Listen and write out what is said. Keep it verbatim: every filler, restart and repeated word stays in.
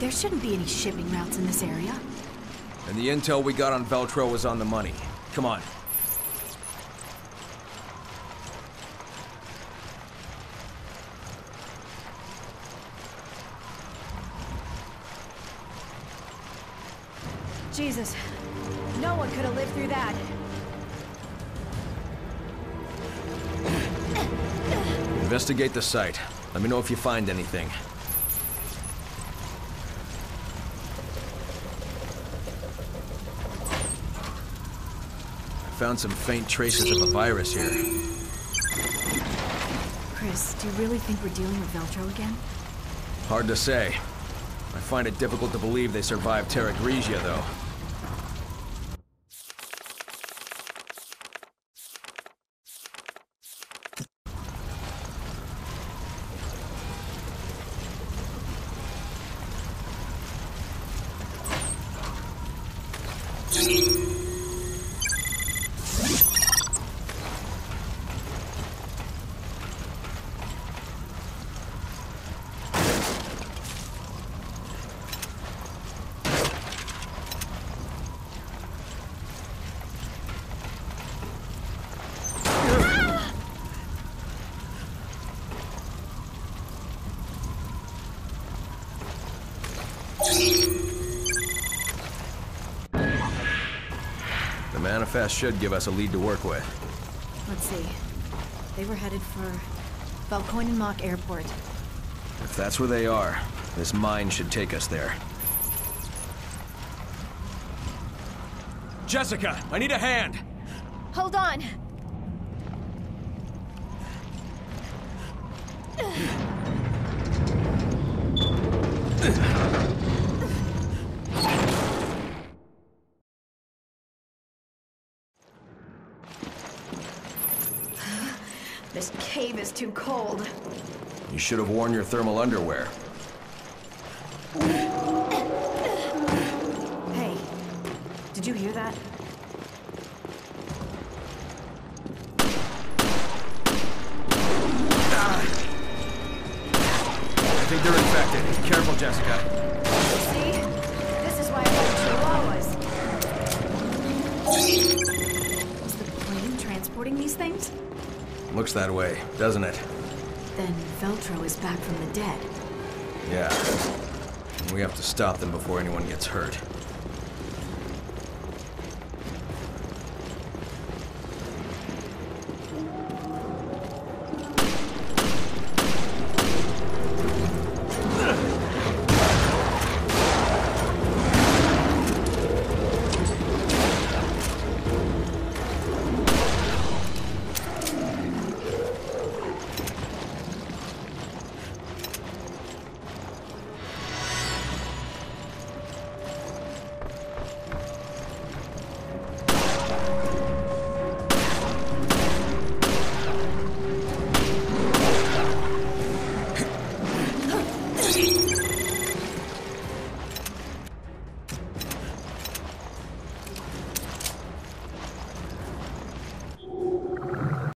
There shouldn't be any shipping routes in this area. And the intel we got on Veltro was on the money. Come on. Jesus, no one could have lived through that. Investigate the site. Let me know if you find anything. I found some faint traces of a virus here. Chris, do you really think we're dealing with Veltro again? Hard to say. I find it difficult to believe they survived Terra Grigia, though. The manifest should give us a lead to work with. Let's see. They were headed for Valkoinen Airport. If that's where they are, this mine should take us there. Jessica, I need a hand! Hold on! This cave is too cold. You should have worn your thermal underwear. Hey, did you hear that? Ah. I think they're infected. Careful, Jessica. See? This is why I thought Chihuahuas. Was the plane transporting these things? Looks that way, doesn't it? Then Veltro is back from the dead. Yeah. We have to stop them before anyone gets hurt.